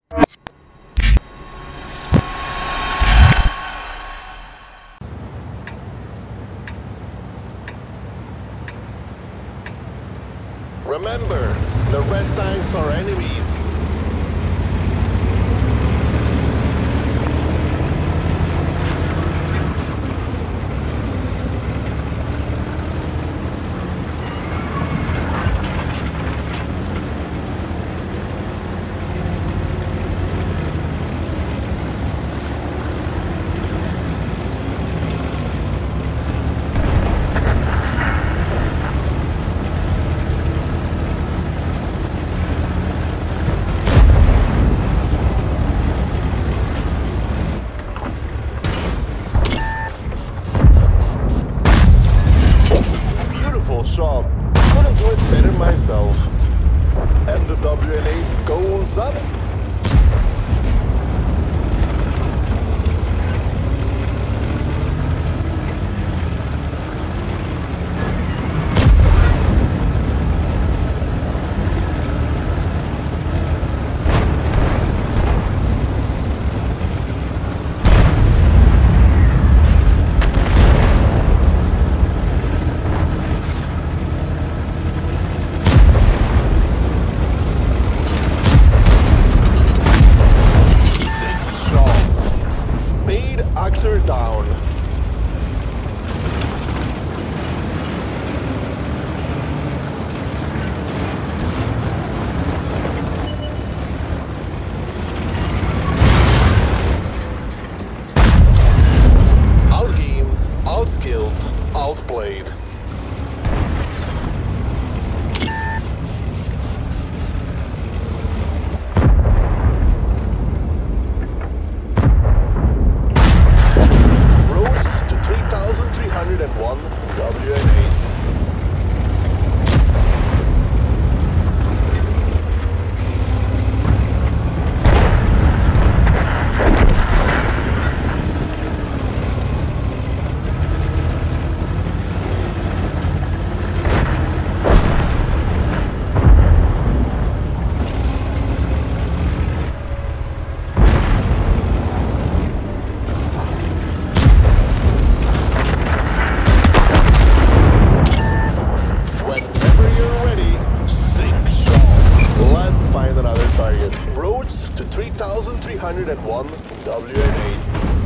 Remember, the red tanks are enemies. Shot. Couldn't do it better myself. And the WN8 goes up. Down. Outgamed, outskilled, outplayed. WN8. Roads to 3301 WN8.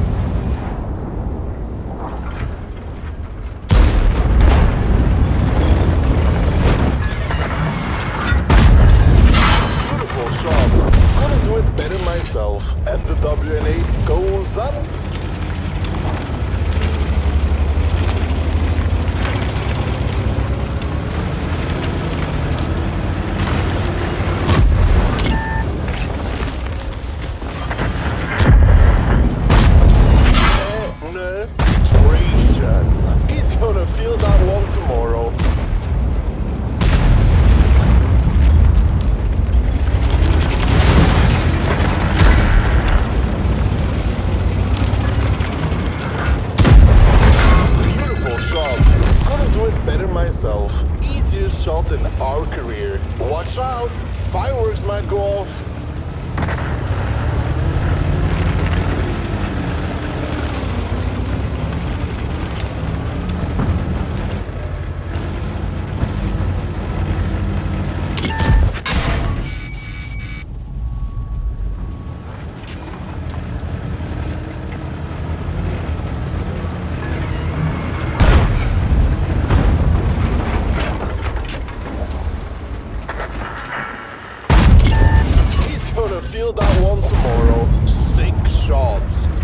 Beautiful shot. Couldn't do it better myself. And the WN8 goes up. He's gonna feel that one tomorrow. Beautiful shot. Couldn't do it better myself. Easiest shot in our career. Watch out, fireworks might go off. Feel that one tomorrow. 6 shots.